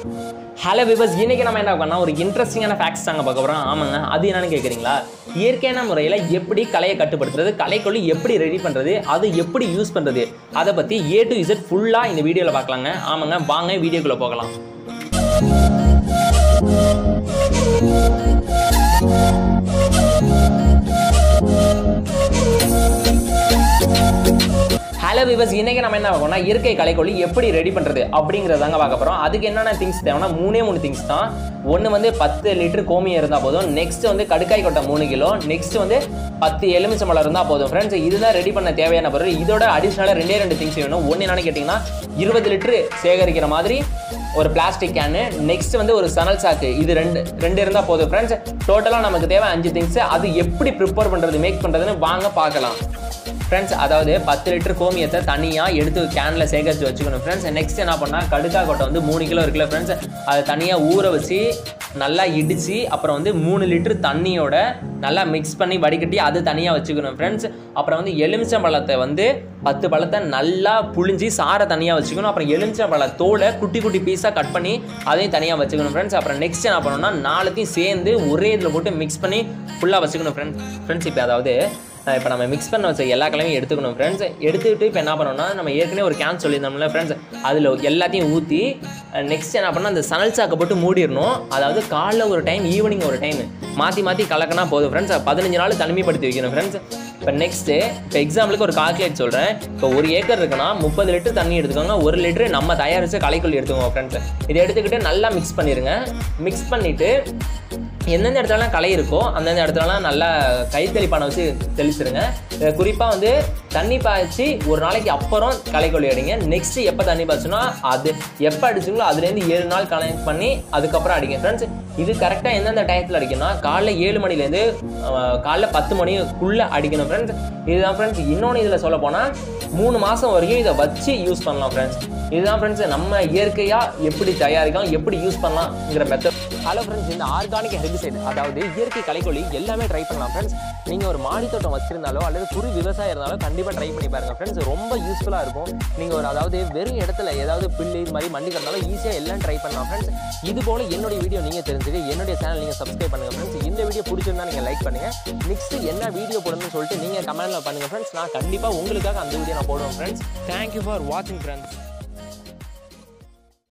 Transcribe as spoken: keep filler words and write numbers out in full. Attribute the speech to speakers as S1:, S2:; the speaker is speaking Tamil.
S1: ஹலோ விவர்ஸ், இன்னைக்கு நம்ம என்ன பண்ணா ஒரு இன்ட்ரெஸ்டிங்கான ஃபேக்ட்ஸ் தாங்க பார்க்க போறோம். ஆமாங்க, அது என்னன்னு கேட்குறீங்களா? இயற்கையான முறையில் எப்படி கலையை கட்டுப்படுத்துறது, கலைக்கொல்லி எப்படி ரெடி பண்ணுறது, அது எப்படி யூஸ் பண்ணுறது, அதை பற்றி ஏ டு இசட் ஃபுல்லாக இந்த வீடியோவில் பார்க்கலாங்க. ஆமாங்க, வாங்க வீடியோக்குள்ளே போகலாம். ஹலோ விவர்ஸ், இன்னைக்கு நம்ம என்ன பார்க்கணும்னா இயற்கை கலைக்கொல்லி எப்படி ரெடி பண்ணுறது அப்படிங்கிறதாங்க பார்க்க போகிறோம். அதுக்கு என்னென்ன திங்ஸ் தேவைன்னா மூணே மூணு திங்ஸ் தான். ஒன்று வந்து பத்து லிட்டர் கோமியம் இருந்தால் போதும். நெக்ஸ்ட் வந்து கடுக்காய் கொட்டை மூணு கிலோ. நெக்ஸ்ட் வந்து பத்து எலுமிச்சம்பழம் இருந்தால் போதும். ஃப்ரெண்ட்ஸ், இதுதான் ரெடி பண்ண தேவையான பொருள். இதோட அடிஷ்னலாக ரெண்டே ரெண்டு திங்ஸ் வேணும். ஒன்று என்னன்னு கேட்டிங்கன்னா இருபது லிட்டரு சேகரிக்கிற மாதிரி ஒரு பிளாஸ்டிக் கேனு. நெக்ஸ்ட் வந்து ஒரு சணல் சாக்கு. இது ரெண்டு ரெண்டு இருந்தால் போதும். ஃப்ரெண்ட்ஸ், டோட்டலாக நமக்கு தேவை அஞ்சு திங்ஸ். அது எப்படி ப்ரிப்பேர் பண்ணுறது, மேக் பண்ணுறதுன்னு வாங்க பார்க்கலாம். ஃப்ரெண்ட்ஸ், அதாவது பத்து லிட்டர் கோமியத்தை தனியாக எடுத்து கேனில் சேகரித்து வச்சுக்கணும். ஃப்ரெண்ட்ஸ், நெக்ஸ்ட் என்ன பண்ணால் கடுக்காய் கொட்டை வந்து மூணு கிலோ இருக்குல்ல ஃப்ரெண்ட்ஸ், அதை தனியாக ஊற வச்சு நல்லா இடித்து அப்புறம் வந்து மூணு லிட்டர் தண்ணியோட நல்லா மிக்ஸ் பண்ணி வடிகட்டி அது தனியாக வச்சுக்கணும். ஃப்ரெண்ட்ஸ், அப்புறம் வந்து எலுமிச்சம்பழத்தை வந்து பத்து பழத்தை நல்லா புழிஞ்சி சாரை தனியாக வச்சுக்கணும். அப்புறம் எலுமிச்சம்பழத்தோட குட்டி குட்டி பீஸாக கட் பண்ணி அதையும் தனியாக வச்சுக்கணும். ஃப்ரெண்ட்ஸ், அப்புறம் நெக்ஸ்ட் என்ன பண்ணணும்னா நாலுத்தையும் சேர்ந்து ஒரே இதில் போட்டு மிக்ஸ் பண்ணி ஃபுல்லாக வச்சுக்கணும். ஃப்ரெண்ட்ஸ் ஃப்ரெண்ட்ஸ் இப்போ அதாவது இப்போ நம்ம மிக்ஸ் பண்ண வச்ச எல்லா கலவையும் எடுத்துக்கணும். ஃப்ரெண்ட்ஸ், எடுத்துக்கிட்டு இப்போ என்ன பண்ணோம்னா நம்ம ஏற்கனவே ஒரு கேன் சொல்லியிருந்தோம்ல ஃப்ரெண்ட்ஸ், அதில் எல்லாத்தையும் ஊற்றி நெக்ஸ்ட் என்ன பண்ணால் அந்த சணல் சாக்கை போட்டு மூடிடணும். அதாவது காலைல ஒரு டைம், ஈவினிங் ஒரு டைம் மாற்றி மாற்றி கலக்கினா போதும். ஃப்ரெண்ட்ஸ், பதினஞ்சு நாள் தனிமைப்படுத்தி வைக்கணும். ஃப்ரெண்ட்ஸ், இப்போ நெக்ஸ்ட்டு இப்போ எக்ஸாம்பிளுக்கு ஒரு கால்குலேட் சொல்கிறேன். இப்போ ஒரு ஏக்கர் இருக்குன்னா முப்பது லிட்டர் தண்ணி எடுத்துக்கோங்க. ஒரு லிட்டரு நம்ம தயாரித்த களைக்கொல்லி எடுத்துக்கோங்க. ஃப்ரெண்ட்ஸ், இதை எடுத்துக்கிட்டு நல்லா மிக்ஸ் பண்ணிடுங்க. மிக்ஸ் பண்ணிவிட்டு எந்தெந்த இடத்துலலாம் களை இருக்கோ அந்தந்த இடத்துலலாம் நல்லா கைத்தெளிப்பானை வச்சு தெளிச்சிருங்க. குறிப்பாக வந்து தண்ணி பாய்ச்சி ஒரு நாளைக்கு அப்புறம் களைக்கொல்லி அடிங்க. நெக்ஸ்ட் எப்போ தண்ணி பாய்ச்சுன்னா அது எப்போ அடிச்சிங்களோ அதுலேருந்து ஏழு நாள் கலெக்ட் பண்ணி அதுக்கப்புறம் அடிங்க. ஃப்ரெண்ட்ஸ், இது கரெக்டாக எந்தெந்த டயத்தில் அடிக்கணும்னா காலைல ஏழு மணிலேருந்து காலைல பத்து மணிக்குள்ளே அடிக்கணும். ஃப்ரெண்ட்ஸ், இதுதான் ஃப்ரெண்ட்ஸ். இன்னொன்று இதில் சொல்ல போனால் மூணு மாதம் வரைக்கும் இதை வச்சு யூஸ் பண்ணலாம். ஃப்ரெண்ட்ஸ், இதுதான் ஃப்ரெண்ட்ஸ் நம்ம இயற்கையாக எப்படி தயாரிக்கலாம், எப்படி யூஸ் பண்ணலாம்ங்கிற மெத்தட். ஹலோ ஃப்ரெண்ட்ஸ், இந்த ஆர்கானிக் ஹெர்பிசைட் அதாவது இயற்கை களைக்கொல்லி எல்லாமே ட்ரை பண்ணலாம். ஃப்ரெண்ட்ஸ், நீங்கள் ஒரு மாடி தோட்டம் வச்சிருந்தாலோ அல்லது குறு விவசாயம் இருந்தாலும் கண்டிப்பாக ட்ரை பண்ணி பாருங்கள். ஃப்ரெண்ட்ஸ், ரொம்ப யூஸ்ஃபுல்லாக இருக்கும். நீங்கள் ஒரு அதாவது வெறும் இடத்துல ஏதாவது பில்லு இது மாதிரி மண்டி கிடந்தாலும் ஈஸியாக எல்லாம் ட்ரை பண்ணலாம். ஃப்ரெண்ட்ஸ், இது போல் என்னுடைய வீடியோ நீங்கள் தெரிஞ்சுக்க என்னுடைய சேனல் நீங்கள் சப்ஸ்கிரைப் பண்ணுங்கள். ஃப்ரெண்ட்ஸ், இந்த வீடியோ பிடிச்சிருந்தா நீங்கள் லைக் பண்ணுங்கள். நெக்ஸ்ட் என்ன வீடியோ போடணும்னு சொல்லிட்டு நீங்கள் கமெண்ட்டில் பண்ணுங்கள். ஃப்ரெண்ட்ஸ், நான் கண்டிப்பாக உங்களுக்காக அந்த வீடியோ நான் போடுவேன். ஃப்ரெண்ட்ஸ், தேங்க்யூ ஃபார் வாட்சிங். ஃப்ரெண்ட்ஸ்.